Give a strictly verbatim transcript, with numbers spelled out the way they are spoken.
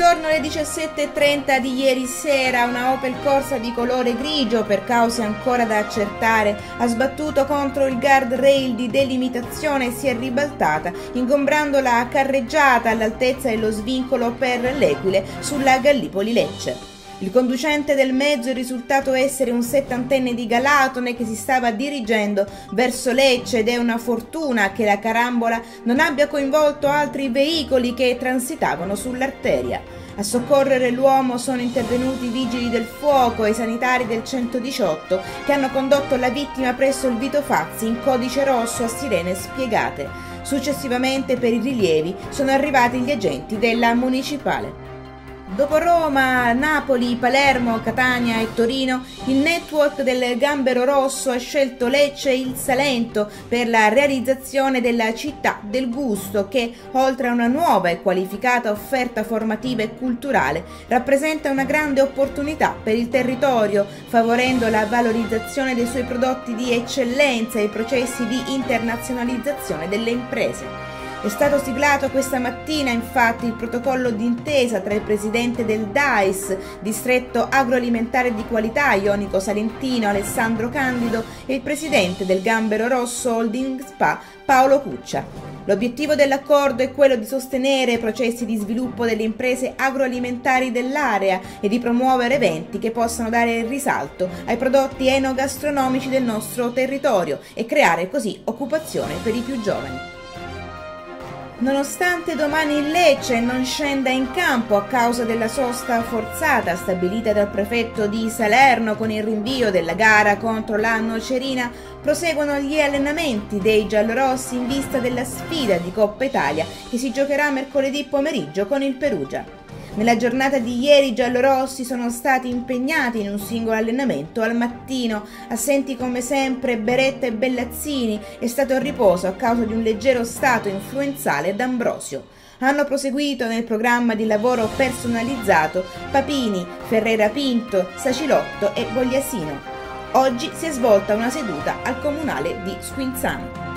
Intorno alle diciassette e trenta di ieri sera una Opel Corsa di colore grigio, per cause ancora da accertare, ha sbattuto contro il guardrail di delimitazione e si è ribaltata, ingombrando la carreggiata all'altezza dello svincolo per l'Equile sulla Gallipoli-Lecce. Il conducente del mezzo è risultato essere un settantenne di Galatone che si stava dirigendo verso Lecce, ed è una fortuna che la carambola non abbia coinvolto altri veicoli che transitavano sull'arteria. A soccorrere l'uomo sono intervenuti i vigili del fuoco e i sanitari del centodiciotto, che hanno condotto la vittima presso il Vito Fazzi in codice rosso a sirene spiegate. Successivamente, per i rilievi, sono arrivati gli agenti della municipale. Dopo Roma, Napoli, Palermo, Catania e Torino, il network del Gambero Rosso ha scelto Lecce e il Salento per la realizzazione della città del gusto che, oltre a una nuova e qualificata offerta formativa e culturale, rappresenta una grande opportunità per il territorio, favorendo la valorizzazione dei suoi prodotti di eccellenza e i processi di internazionalizzazione delle imprese. È stato siglato questa mattina infatti il protocollo d'intesa tra il presidente del D A I S, Distretto Agroalimentare di Qualità Ionico Salentino, Alessandro Candido, e il presidente del Gambero Rosso Holding Spa, Paolo Cuccia. L'obiettivo dell'accordo è quello di sostenere i processi di sviluppo delle imprese agroalimentari dell'area e di promuovere eventi che possano dare risalto ai prodotti enogastronomici del nostro territorio e creare così occupazione per i più giovani. Nonostante domani il Lecce non scenda in campo a causa della sosta forzata stabilita dal prefetto di Salerno con il rinvio della gara contro la Nocerina, proseguono gli allenamenti dei giallorossi in vista della sfida di Coppa Italia che si giocherà mercoledì pomeriggio con il Perugia. Nella giornata di ieri i giallorossi sono stati impegnati in un singolo allenamento al mattino, assenti come sempre Beretta e Bellazzini, è stato a riposo a causa di un leggero stato influenzale d'Ambrosio. Hanno proseguito nel programma di lavoro personalizzato Papini, Ferrera Pinto, Sacilotto e Bogliasino. Oggi si è svolta una seduta al comunale di Squinzano.